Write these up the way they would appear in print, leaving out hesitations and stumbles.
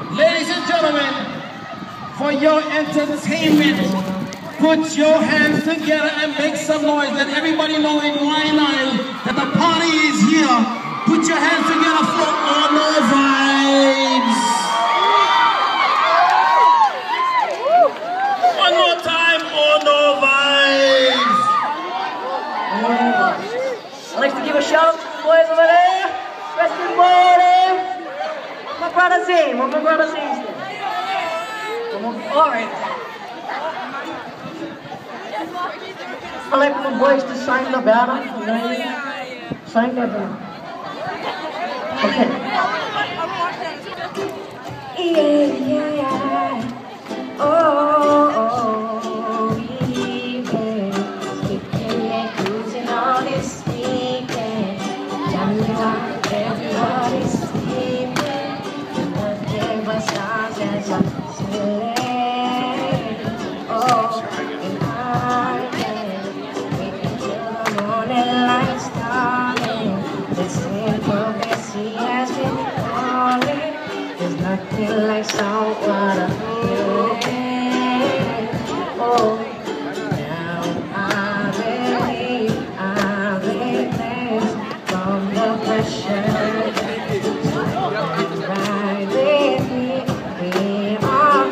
Ladies and gentlemen, for your entertainment, put your hands together and make some noise. Let everybody know in Wine Isle that the party is here. Put your hands together for Onovibes. One more time, Onovibes. I'd like to give a shout out to the boys over there. Rest in morning. My brother Zane. What my brother Zane's there. Alright. I'd like for the boys to sign the banner. Sign the banner. Okay. Yeah. Oh, we've cruising on this weekend. Everybody's sleeping. But there were stars as a silhouette. Oh, and I can wait until the morning light starting. This simple Bessie has been calling. There's nothing like saltwater. Oh, now I believe from the pressure. Right with me, we are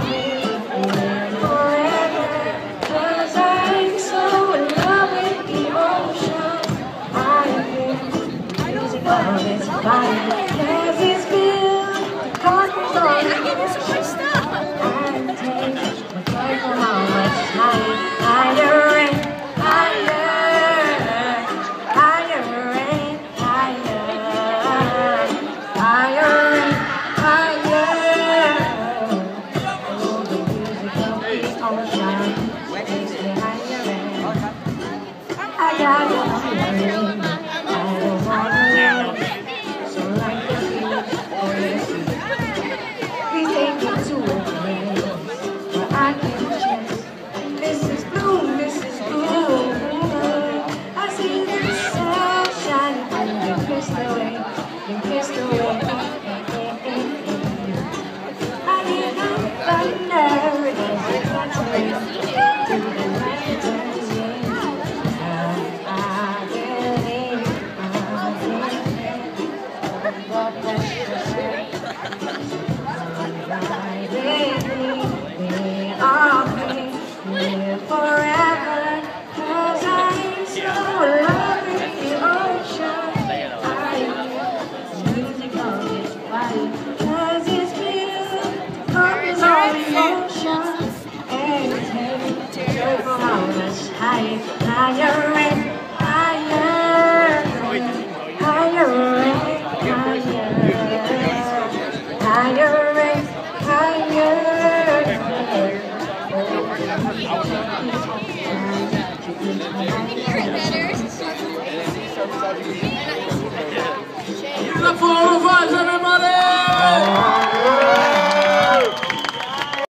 forever. 'Cause I'm so in love with the ocean. I feel music of its fire. 'Cause it's built, conquers all the ocean. And takes my joy from how much higher and higher. Beautiful Onovibes, everybody!